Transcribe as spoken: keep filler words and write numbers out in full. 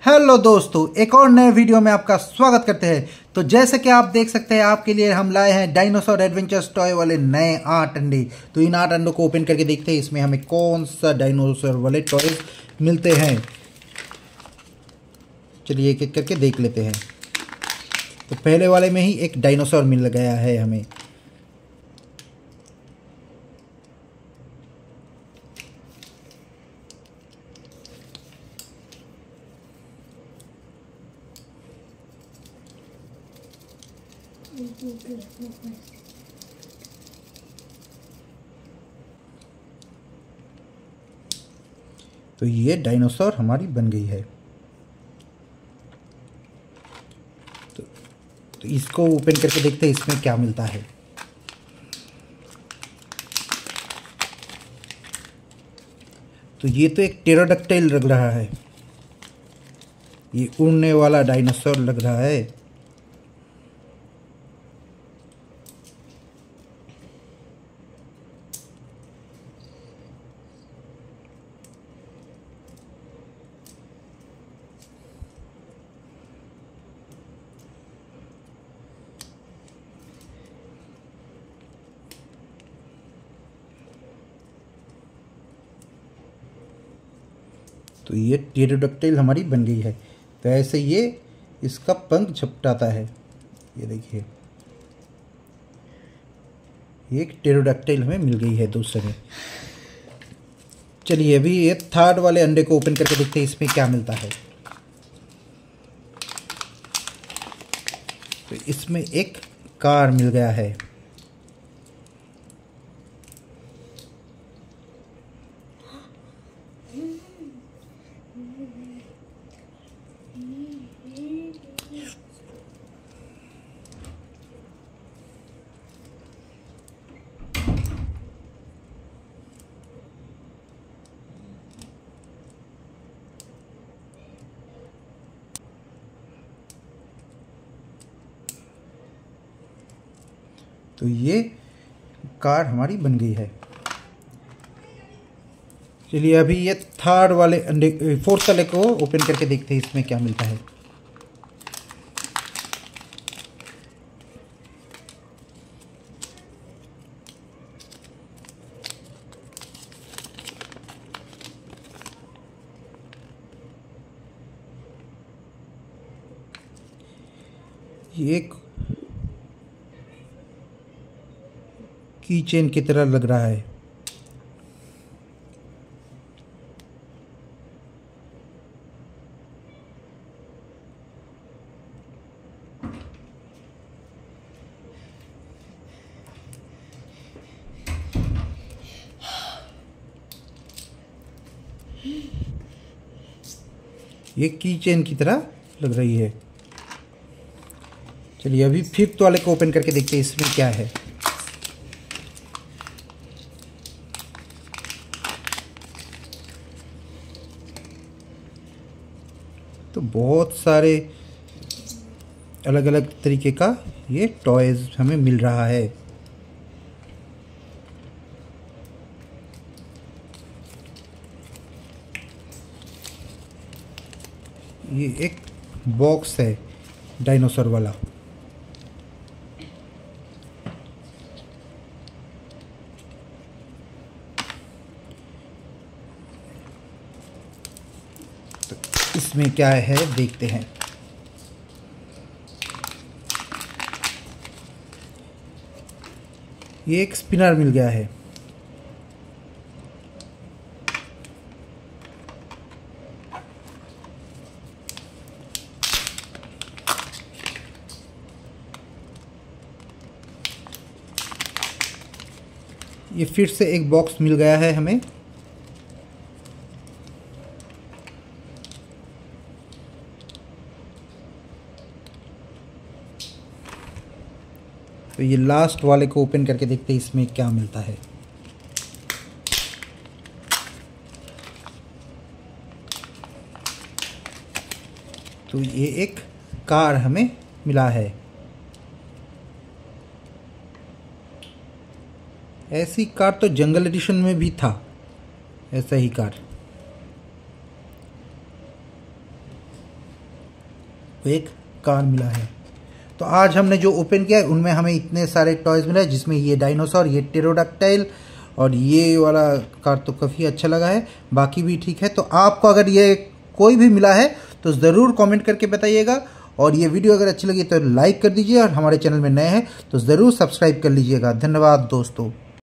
Hello दोस्तों, एक और नए वीडियो में आपका स्वागत करते हैं। तो जैसे कि आप देख सकते हैं, आपके लिए हम लाए हैं डायनासोर एडवेंचर्स टॉय वाले नए आठ अंडे। तो इन आठ अंडों को ओपन करके देखते हैं इसमें हमें कौन सा डायनासोर वाले टॉयज मिलते हैं। चलिए एक एक करके देख लेते हैं। तो पहले वाले में ही एक डायनासोर मिल गया है हमें। तो ये डायनासोर हमारी बन गई है। तो, तो इसको ओपन करके देखते हैं इसमें क्या मिलता है। तो ये तो एक टेराडक्टाइल लग रहा है, ये उड़ने वाला डायनासोर लग रहा है। तो ये टेरोडक्टाइल हमारी बन गई है। तो ऐसे ये इसका पंख झपटाता है, ये देखिए, ये एक टेरोडक्टाइल हमें मिल गई है दूसरे। चलिए अभी ये थर्ड वाले अंडे को ओपन करके देखते हैं इसमें क्या मिलता है। तो इसमें एक कार मिल गया है। तो ये कार हमारी बन गई है। चलिए अभी ये थर्ड वाले अंडे फोर्थ वाले को ओपन करके देखते हैं इसमें क्या मिलता है। ये एक की चेन की तरह लग रहा है। ये की चेन की तरह लग रही है। चलिए अभी फिफ्थ वाले को ओपन करके देखते हैं इसमें क्या है। तो बहुत सारे अलग अलग तरीके का ये टॉयज हमें मिल रहा है। ये एक बॉक्स है डायनासोर वाला। इसमें क्या है देखते हैं। ये एक स्पिनर मिल गया है। ये फिर से एक बॉक्स मिल गया है हमें। तो ये लास्ट वाले को ओपन करके देखते हैं इसमें क्या मिलता है। तो ये एक कार हमें मिला है। ऐसी कार तो जंगल एडिशन में भी था, ऐसा ही कार। एक कार मिला है। तो आज हमने जो ओपन किया है उनमें हमें इतने सारे टॉयज़ मिले हैं, जिसमें ये डायनासोर, ये टेरोडक्टाइल और ये वाला कार तो काफ़ी अच्छा लगा है, बाकी भी ठीक है। तो आपको अगर ये कोई भी मिला है तो ज़रूर कमेंट करके बताइएगा, और ये वीडियो अगर अच्छी लगी तो लाइक कर दीजिए, और हमारे चैनल में नए हैं तो ज़रूर सब्सक्राइब कर लीजिएगा। धन्यवाद दोस्तों।